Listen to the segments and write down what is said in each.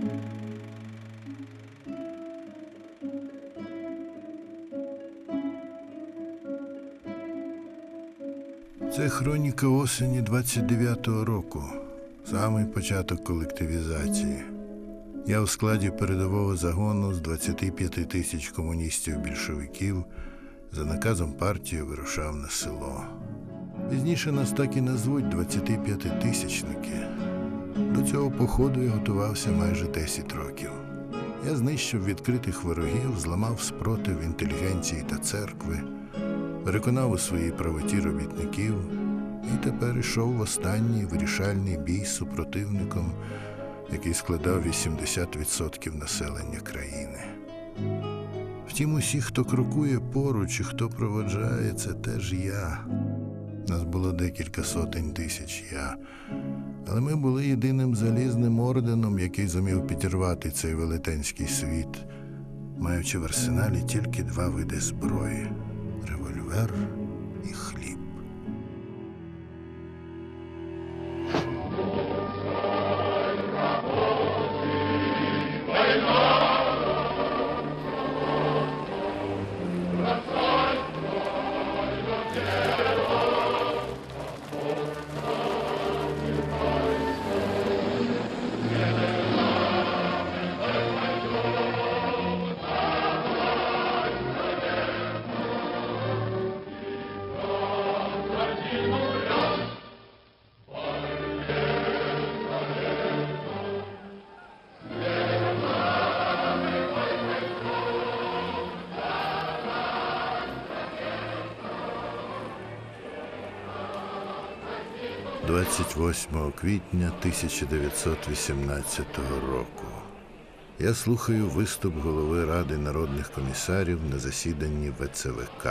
Це хроніка осені 29-го року, самий початок колективізації. Я у складі передового загону з 25 тисяч комуністів-більшовиків за наказом партії вирушав на село. Пізніше нас так і назвуть 25-тисячники. До цього походу я готувався майже 10 років. Я знищив відкритих ворогів, зламав спротив інтелігенції та церкви, переконав у своїй правоті робітників і тепер йшов в останній вирішальний бій з супротивником, який складав 80% населення країни. Втім, усі, хто крокує поруч і хто проводжає, це теж я. Нас було декілька сотень тисяч «я». Але ми були єдиним залізним орденом, який зумів підірвати цей велетенський світ, маючи в арсеналі тільки 2 види зброї – револьвер і хліб. – 28 квітня 1918 року. Я слухаю виступ голови Ради народних комісарів на засіданні ВЦВК.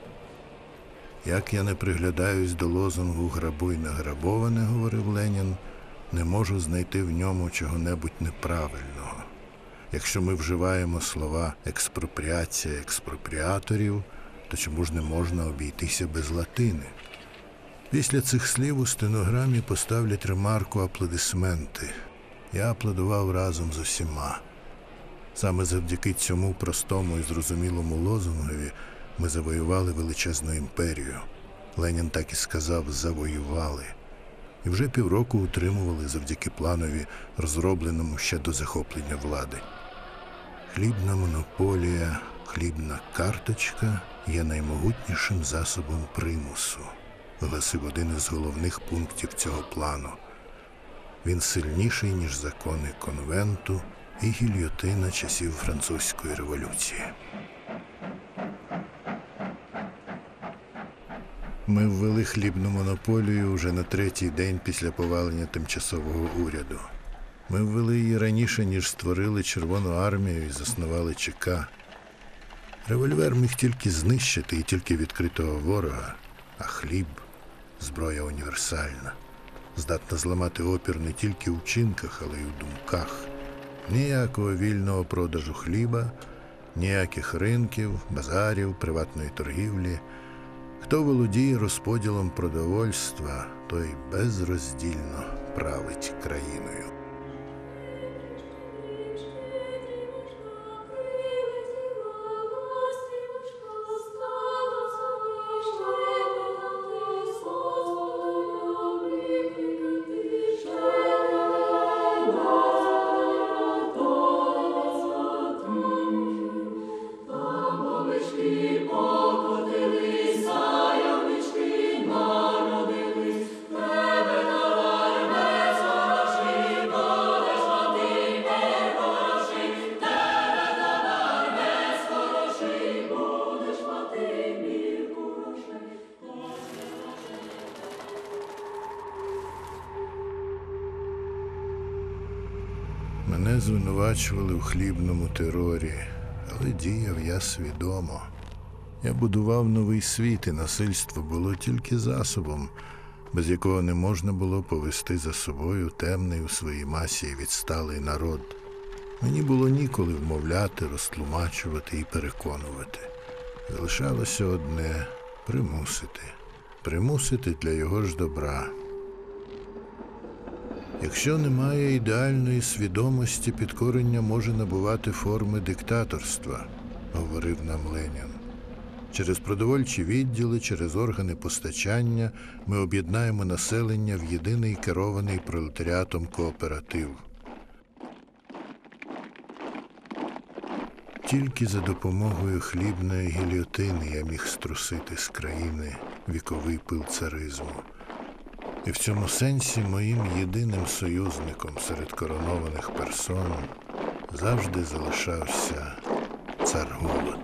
Як я не приглядаюсь до лозунгу «Грабуй награбоване», – говорив Ленін, – не можу знайти в ньому чого-небудь неправильного. Якщо ми вживаємо слова «експропріація експропріаторів», то чому ж не можна обійтися без латини? Після цих слів у стенограмі поставлять ремарку «аплодисменти». Я аплодував разом з усіма. Саме завдяки цьому простому і зрозумілому лозунгові ми завоювали величезну імперію. Ленін так і сказав «завоювали». І вже півроку утримували завдяки планові, розробленому ще до захоплення влади. Хлібна монополія, хлібна карточка є наймогутнішим засобом примусу, гласив один із головних пунктів цього плану. Він сильніший, ніж закони конвенту і гільйотина часів Французької революції. Ми ввели хлібну монополію вже на 3-й день після повалення тимчасового уряду. Ми ввели її раніше, ніж створили Червону армію і заснували ЧК. Револьвер міг тільки знищити і тільки відкритого ворога, а хліб – зброя універсальна, здатна зламати опір не тільки у вчинках, але й у думках. Ніякого вільного продажу хліба, ніяких ринків, базарів, приватної торгівлі. Хто володіє розподілом продовольства, той безроздільно править країною. Мене звинувачували у хлібному терорі, але діяв я свідомо. Я будував новий світ, і насильство було тільки засобом, без якого не можна було повести за собою темний у своїй масі і відсталий народ. Мені було ніколи вмовляти, розтлумачувати і переконувати. Залишалося одне – примусити. Примусити для його ж добра. Якщо немає ідеальної свідомості, підкорення може набувати форми диктаторства, говорив нам Ленін. Через продовольчі відділи, через органи постачання ми об'єднаємо населення в єдиний керований пролетаріатом кооператив. Тільки за допомогою хлібної гільйотини я міг струсити з країни віковий пил царизму. І в цьому сенсі моїм єдиним союзником серед коронованих персон завжди залишався цар Голод.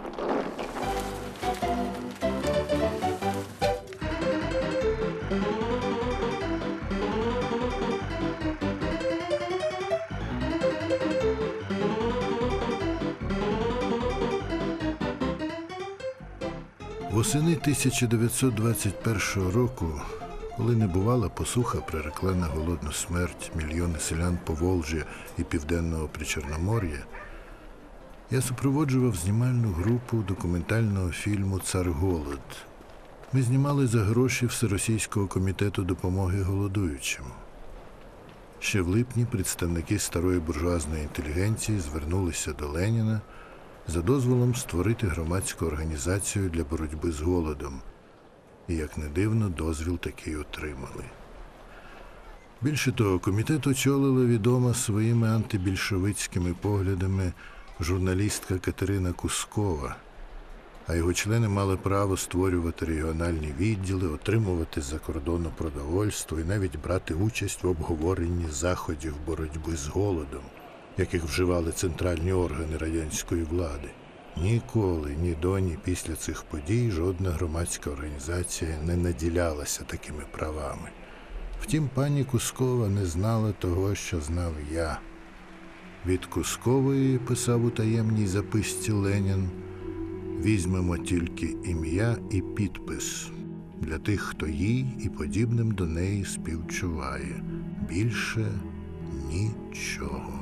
Восени 1921 року, коли небувала посуха прирекла на голодну смерть мільйони селян Поволжя і Південного Причорномор'я, я супроводжував знімальну групу документального фільму «Цар Голод». Ми знімали за гроші Всеросійського комітету допомоги голодуючим. Ще в липні представники старої буржуазної інтелігенції звернулися до Леніна за дозволом створити громадську організацію для боротьби з голодом. І, як не дивно, дозвіл такий отримали. Більше того, комітет очолила відома своїми антибільшовицькими поглядами журналістка Катерина Кускова, а його члени мали право створювати регіональні відділи, отримувати з-за кордону продовольство і навіть брати участь в обговоренні заходів боротьби з голодом, яких вживали центральні органи радянської влади. Ніколи, ні до, ні після цих подій жодна громадська організація не наділялася такими правами. Втім, пані Кускова не знала того, що знав я. Від Кускової, писав у таємній записці Ленін, візьмемо тільки ім'я і підпис для тих, хто їй і подібним до неї співчуває. Більше нічого.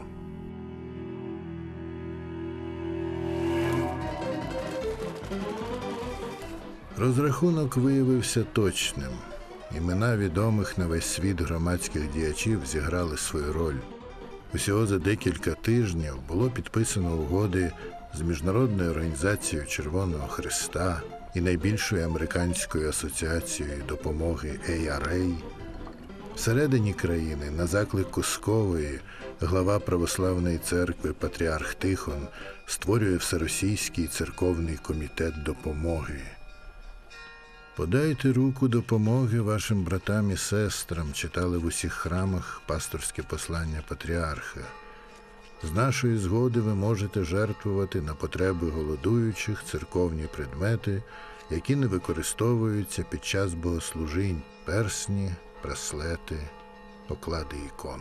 Розрахунок виявився точним. Імена відомих на весь світ громадських діячів зіграли свою роль. Усього за декілька тижнів було підписано угоди з Міжнародною організацією Червоного Хреста і найбільшою американською асоціацією допомоги ARA. Всередині країни, на заклик Кускової, глава Православної церкви Патріарх Тихон створює Всеросійський церковний комітет допомоги. «Подайте руку допомоги вашим братам і сестрам», читали в усіх храмах пасторське послання патріарха. «З нашої згоди ви можете жертвувати на потреби голодуючих церковні предмети, які не використовуються під час богослужінь: персні, браслети, поклади ікон».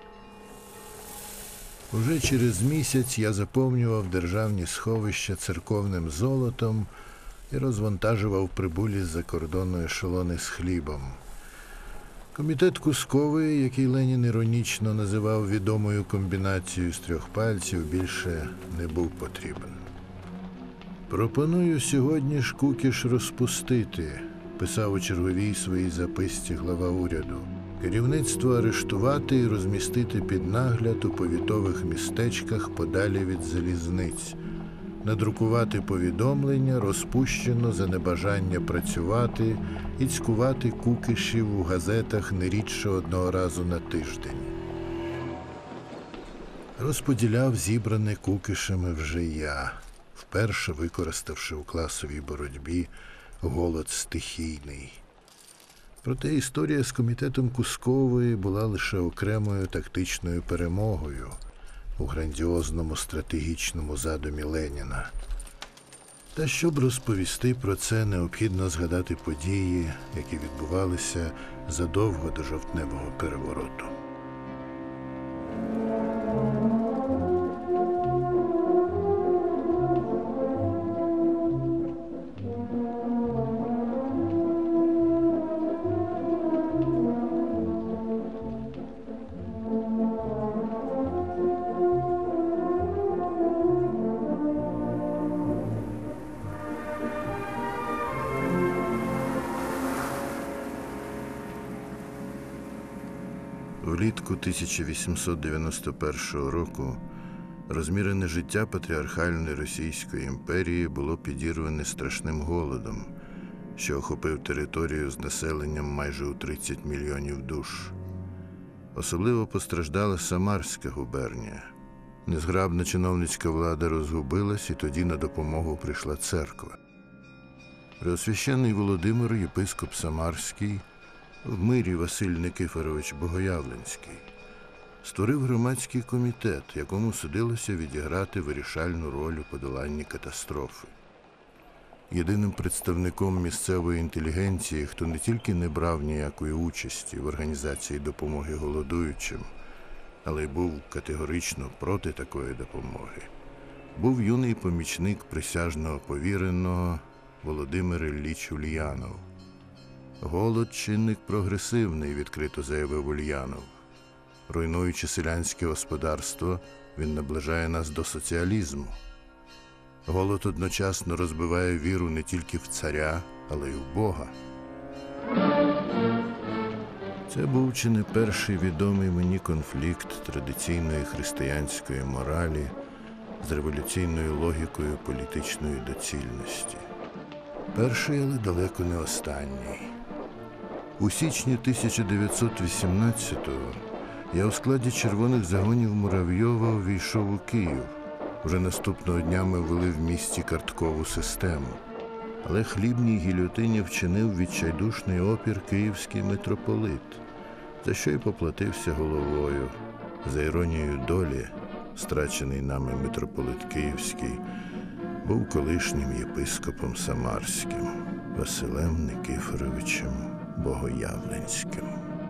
Уже через місяць я заповнював державні сховища церковним золотом і розвантажував прибулі з-за кордону ешелони з хлібом. Комітет Кускової, який Ленін іронічно називав відомою комбінацією з трьох пальців, більше не був потрібен. «Пропоную сьогодні ж Кукіш розпустити», писав у черговій своїй записці глава уряду. «Керівництво арештувати і розмістити під нагляд у повітових містечках подалі від залізниць. Надрукувати повідомлення, розпущено за небажання працювати, і цькувати кукишів у газетах не рідше одного разу на тиждень». Розподіляв зібране кукишами вже я, вперше використавши у класовій боротьбі голод стихійний. Проте історія з комітетом Кускової була лише окремою тактичною перемогою у грандіозному стратегічному задумі Леніна. Та щоб розповісти про це, необхідно згадати події, які відбувалися задовго до жовтневого перевороту. В влітку 1891 року розмірене життя патріархальної Російської імперії було підірване страшним голодом, що охопив територію з населенням майже у 30 мільйонів душ. Особливо постраждала Самарська губернія. Незграбна чиновницька влада розгубилась, і тоді на допомогу прийшла церква. Преосвященний Володимир, єпископ Самарський, в мирі Василь Никифорович Богоявленський, створив громадський комітет, якому судилося відіграти вирішальну роль у подоланні катастрофи. Єдиним представником місцевої інтелігенції, хто не тільки не брав ніякої участі в організації допомоги голодуючим, але й був категорично проти такої допомоги, був юний помічник присяжного повіреного Володимир Ілліч Ульянов. «Голод – чинник прогресивний», – відкрито заявив Ульянов. Руйнуючи селянське господарство, він наближає нас до соціалізму. Голод одночасно розбиває віру не тільки в царя, але й в Бога. Це був чи не перший відомий мені конфлікт традиційної християнської моралі з революційною логікою політичної доцільності. Перший, але далеко не останній. У січні 1918-го я у складі червоних загонів Муравйова увійшов у Київ. Вже наступного дня ми ввели в місті карткову систему. Але хлібній гільйотині вчинив відчайдушний опір київський митрополит, за що й поплатився головою. За іронією долі, страчений нами митрополит Київський був колишнім єпископом Самарським Василем Никифоровичем Богоявленським.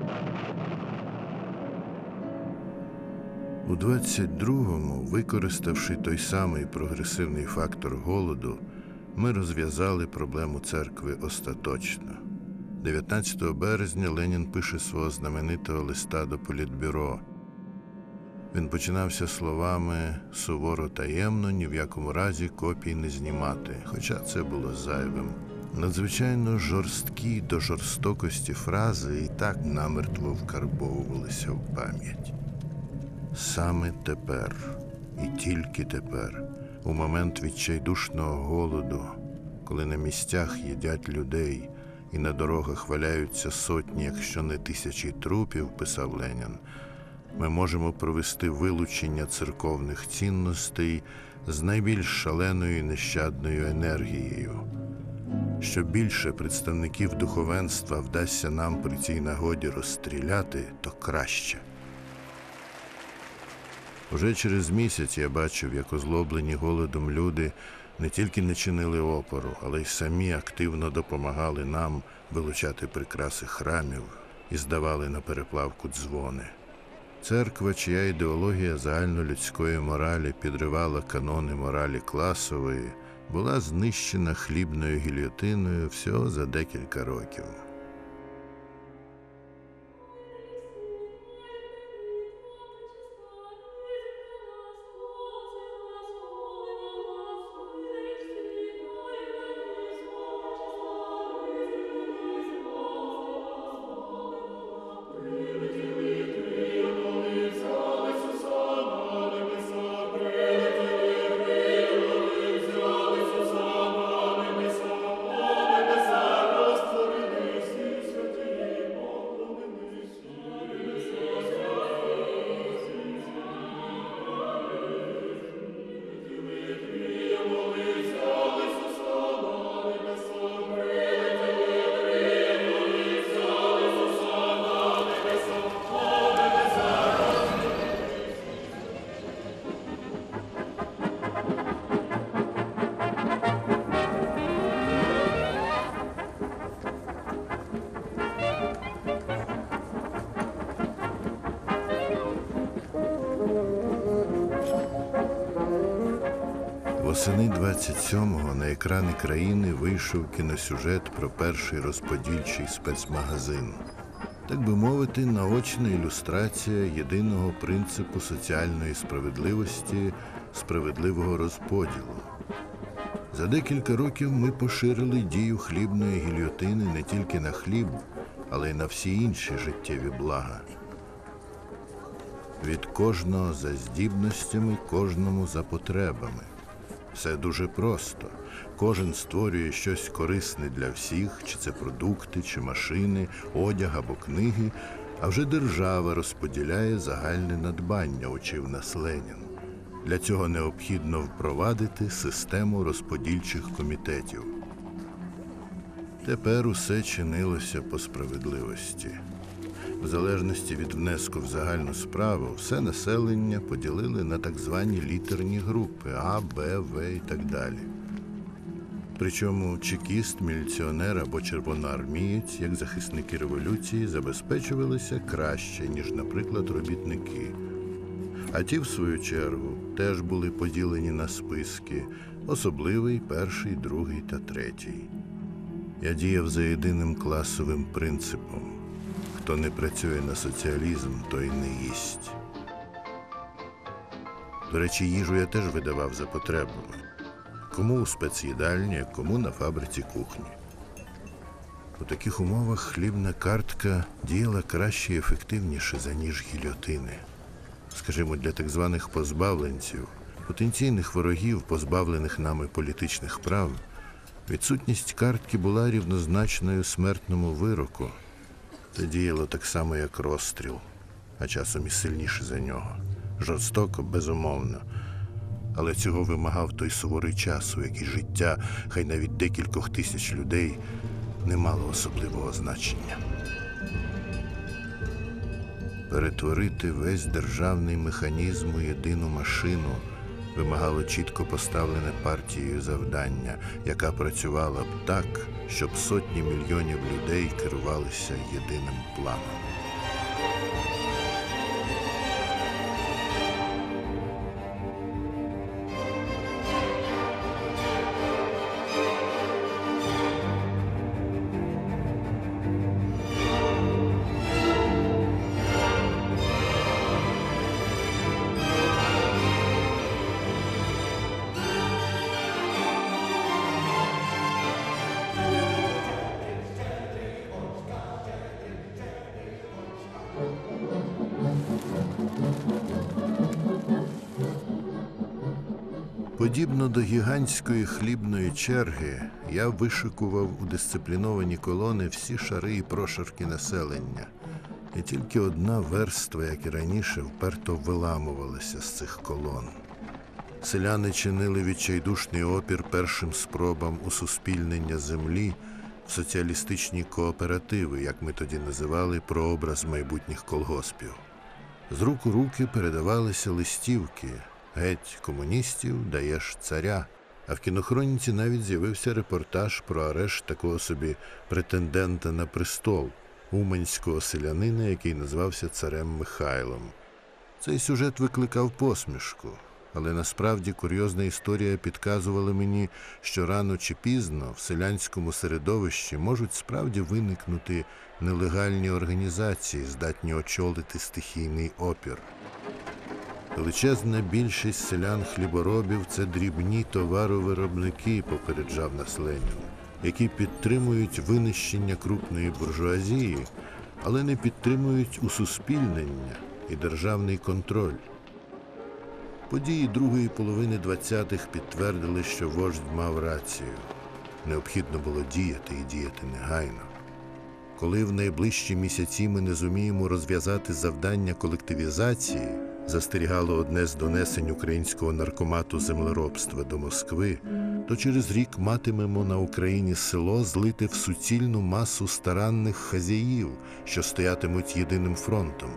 У 22-му, використавши той самий прогресивний фактор голоду, ми розв'язали проблему церкви остаточно. 19 березня Ленін пише свого знаменитого листа до Політбюро. Він починався словами «суворо таємно, ні в якому разі копій не знімати», хоча це було зайвим. Надзвичайно жорсткі до жорстокості фрази і так намертво вкарбовувалися в пам'ять. Саме тепер, і тільки тепер, у момент відчайдушного голоду, коли на місцях їдять людей і на дорогах валяються сотні, якщо не тисячі трупів, писав Ленін, ми можемо провести вилучення церковних цінностей з найбільш шаленою і нещадною енергією. Що більше представників духовенства вдасться нам при цій нагоді розстріляти, то краще. Уже через місяць я бачив, як озлоблені голодом люди не тільки не чинили опору, але й самі активно допомагали нам вилучати прикраси храмів і здавали на переплавку дзвони. Церква, чия ідеологія загальнолюдської моралі підривала канони моралі класової, була знищена хлібною гільйотиною всього за декілька років. Восени 27-го на екрани країни вийшов кіносюжет про перший розподільчий спецмагазин. Так би мовити, наочна ілюстрація єдиного принципу соціальної справедливості – справедливого розподілу. За декілька років ми поширили дію хлібної гільйотини не тільки на хліб, але й на всі інші життєві блага. Від кожного за здібностями, кожному за потребами. Все дуже просто. Кожен створює щось корисне для всіх, чи це продукти, чи машини, одяг або книги, а вже держава розподіляє загальне надбання, учив нас Ленін. Для цього необхідно впровадити систему розподільчих комітетів. Тепер усе чинилося по справедливості. В залежності від внеску в загальну справу, все населення поділили на так звані літерні групи А, Б, В і так далі. Причому чекіст, міліціонер або червоноармієць, як захисники революції, забезпечувалися краще, ніж, наприклад, робітники. А ті, в свою чергу, теж були поділені на списки – особливий, перший, другий та третій. Я діяв за єдиним класовим принципом. Хто не працює на соціалізм, той не їсть. До речі, їжу я теж видавав за потребами. Кому у спецїдальні, кому на фабриці кухні. У таких умовах хлібна картка діяла краще і ефективніше, за ніж гільйотини. Скажімо, для так званих позбавленців, потенційних ворогів, позбавлених нами політичних прав, відсутність картки була рівнозначною смертному вироку. Це діяло так само, як розстріл, а часом і сильніше за нього. Жорстоко, безумовно. Але цього вимагав той суворий час, у який життя, хай навіть декількох тисяч людей, не мало особливого значення. Перетворити весь державний механізм у єдину машину вимагало чітко поставлене партією завдання, яка працювала б так, щоб сотні мільйонів людей керувалися єдиним планом. Подібно до гігантської хлібної черги, я вишикував у дисципліновані колони всі шари і прошарки населення. І тільки одна верства, як і раніше, вперто виламувалася з цих колон. Селяни чинили відчайдушний опір першим спробам усуспільнення землі в соціалістичні кооперативи, як ми тоді називали прообраз майбутніх колгоспів. З рук у руки передавалися листівки «Геть комуністів, даєш царя». А в кінохроніці навіть з'явився репортаж про арешт такого собі претендента на престол, уманського селянина, який назвався царем Михайлом. Цей сюжет викликав посмішку, але насправді курйозна історія підказувала мені, що рано чи пізно в селянському середовищі можуть справді виникнути нелегальні організації, здатні очолити стихійний опір. Величезна більшість селян-хліборобів – це дрібні товаровиробники, попереджав нас Ленін, які підтримують винищення крупної буржуазії, але не підтримують усуспільнення і державний контроль. Події другої половини 20-х підтвердили, що вождь мав рацію. Необхідно було діяти і діяти негайно. Коли в найближчі місяці ми не зуміємо розв'язати завдання колективізації, застерігало одне з донесень українського наркомату землеробства до Москви, то через рік матимемо на Україні село злите в суцільну масу старанних хазяїв, що стоятимуть єдиним фронтом.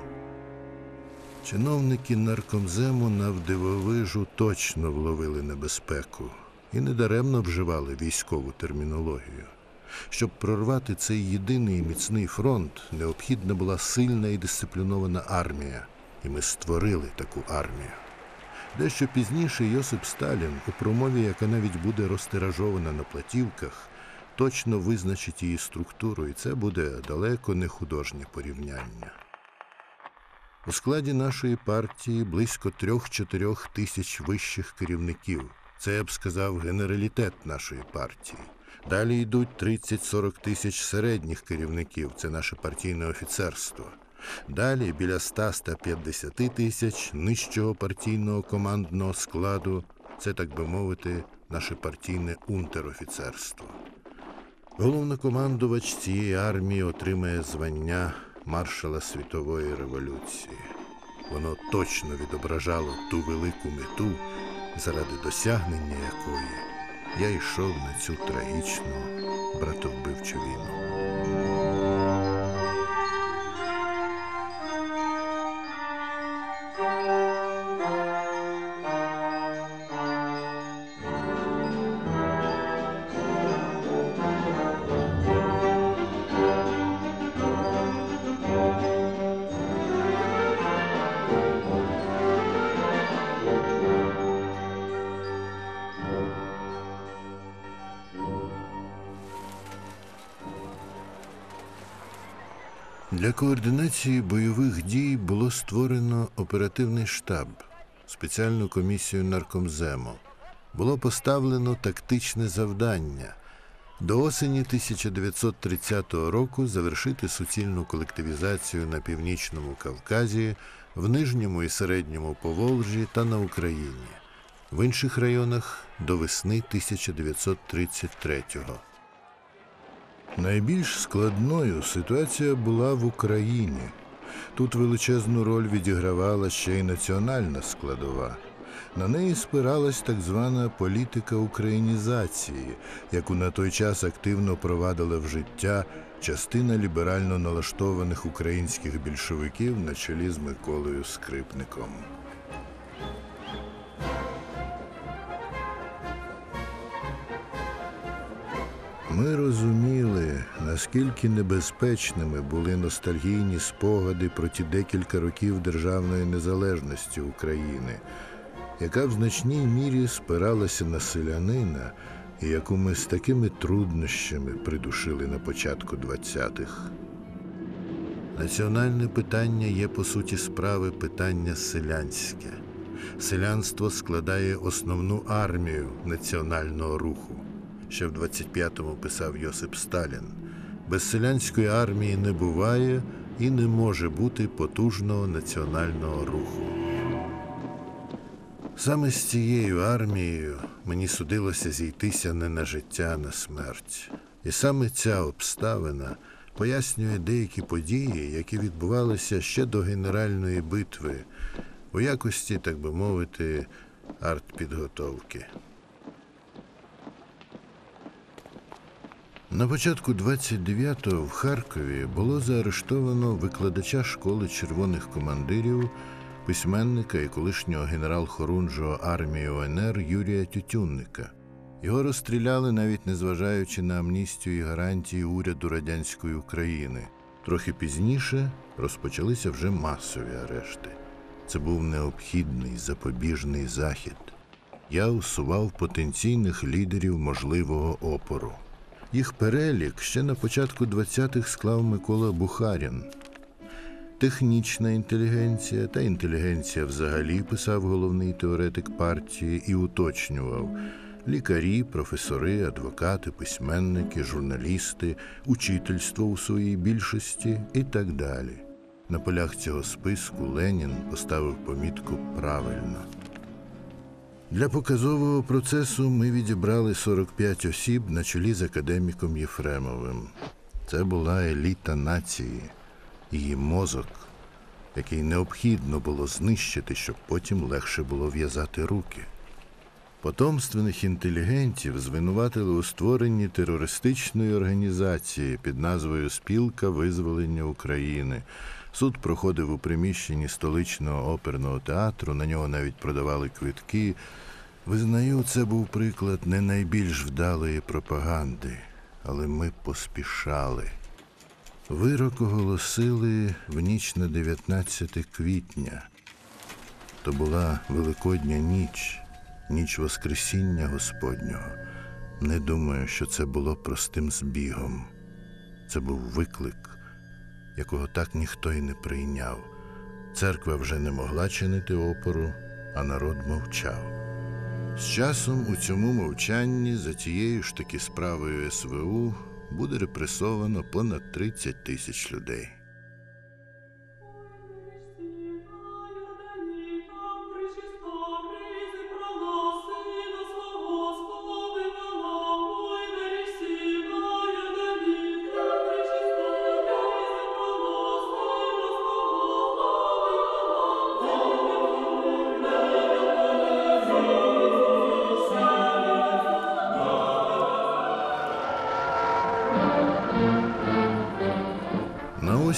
Чиновники наркомзему навдивовижу точно вловили небезпеку і недаремно вживали військову термінологію. Щоб прорвати цей єдиний і міцний фронт, необхідна була сильна і дисциплінована армія. І ми створили таку армію. Дещо пізніше Йосип Сталін у промові, яка навіть буде розтиражована на платівках, точно визначить її структуру, і це буде далеко не художнє порівняння. У складі нашої партії близько 3-4 тисяч вищих керівників. Це, я б сказав, генералітет нашої партії. Далі йдуть 30-40 тисяч середніх керівників, це наше партійне офіцерство. Далі біля 100-150 тисяч нижчого партійного командного складу – це, так би мовити, наше партійне унтерофіцерство. Головнокомандувач цієї армії отримає звання маршала світової революції. Воно точно відображало ту велику мету, заради досягнення якої я йшов на цю трагічну братовбивчу війну. Для координації бойових дій було створено оперативний штаб, спеціальну комісію наркомзему. Було поставлено тактичне завдання – до осені 1930 року завершити суцільну колективізацію на Північному Кавказі, в Нижньому і Середньому Поволжі та на Україні. В інших районах – до весни 1933-го. Найбільш складною ситуація була в Україні. Тут величезну роль відігравала ще й національна складова. На неї спиралась так звана політика українізації, яку на той час активно провадила в життя частина ліберально налаштованих українських більшовиків на чолі з Миколою Скрипником. Ми розуміли, наскільки небезпечними були ностальгійні спогади про ті декілька років державної незалежності України, яка в значній мірі спиралася на селянина і яку ми з такими труднощами придушили на початку 20-х. Національне питання є, по суті справи, питання селянське. Селянство складає основну армію національного руху. Ще в 25-му писав Йосип Сталін: без селянської армії не буває і не може бути потужного національного руху. Саме з цією армією мені судилося зійтися не на життя, а на смерть. І саме ця обставина пояснює деякі події, які відбувалися ще до Генеральної битви, у якості, так би мовити, артпідготовки. На початку 29-го в Харкові було заарештовано викладача школи червоних командирів, письменника і колишнього генерал-хорунжого армії УНР Юрія Тютюнника. Його розстріляли, навіть незважаючи на амністію і гарантії уряду радянської України. Трохи пізніше розпочалися вже масові арешти. Це був необхідний запобіжний захід. Я усував потенційних лідерів можливого опору. Їх перелік ще на початку 20-х склав Микола Бухарін. Технічна інтелігенція та інтелігенція взагалі, писав головний теоретик партії і уточнював: лікарі, професори, адвокати, письменники, журналісти, учительство у своїй більшості і так далі. На полях цього списку Ленін поставив помітку «правильно». Для показового процесу ми відібрали 45 осіб на чолі з академіком Єфремовим. Це була еліта нації, її мозок, який необхідно було знищити, щоб потім легше було в'язати руки. Потомственних інтелігентів звинуватили у створенні терористичної організації під назвою «Спілка визволення України». Суд проходив у приміщенні столичного оперного театру, на нього навіть продавали квитки. Визнаю, це був приклад не найбільш вдалої пропаганди, але ми поспішали. Вирок оголосили в ніч на 19 квітня. То була Великодня ніч, ніч Воскресіння Господнього. Не думаю, що це було простим збігом. Це був виклик, якого так ніхто й не прийняв. Церква вже не могла чинити опору, а народ мовчав. З часом у цьому мовчанні за тією ж таки справою СВУ буде репресовано понад 30 тисяч людей.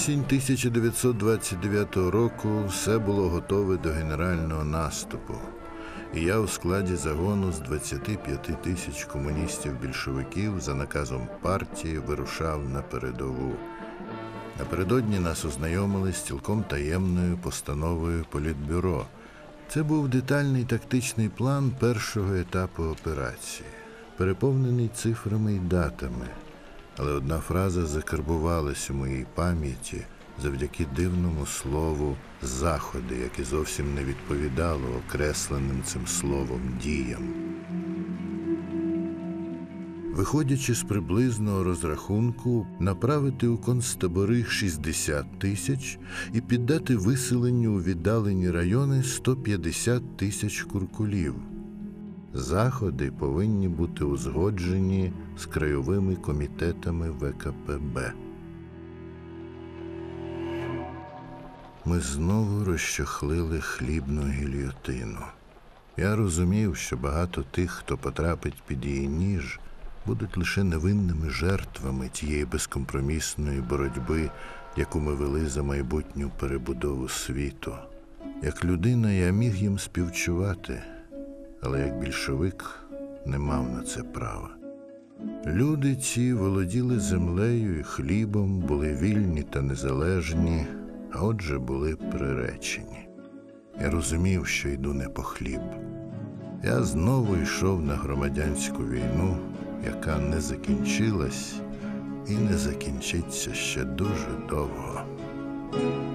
Осінь 1929 року все було готове до генерального наступу. І я у складі загону з 25 тисяч комуністів-більшовиків за наказом партії вирушав на передову. Напередодні нас ознайомили з цілком таємною постановою Політбюро. Це був детальний тактичний план першого етапу операції, переповнений цифрами і датами. Але одна фраза закарбувалась у моїй пам'яті завдяки дивному слову «заходи», яке зовсім не відповідало окресленим цим словом діям. Виходячи з приблизного розрахунку, направити у концтабори 60 тисяч і піддати виселенню у віддалені райони 150 тисяч куркулів. Заходи повинні бути узгоджені з краєвими комітетами ВКПБ. Ми знову розчахлили хлібну гільйотину. Я розумів, що багато тих, хто потрапить під її ніж, будуть лише невинними жертвами тієї безкомпромісної боротьби, яку ми вели за майбутню перебудову світу. Як людина я міг їм співчувати, але як більшовик не мав на це права. Люди ці володіли землею і хлібом, були вільні та незалежні, а отже були приречені. Я розумів, що йду не по хліб. Я знову йшов на громадянську війну, яка не закінчилась і не закінчиться ще дуже довго.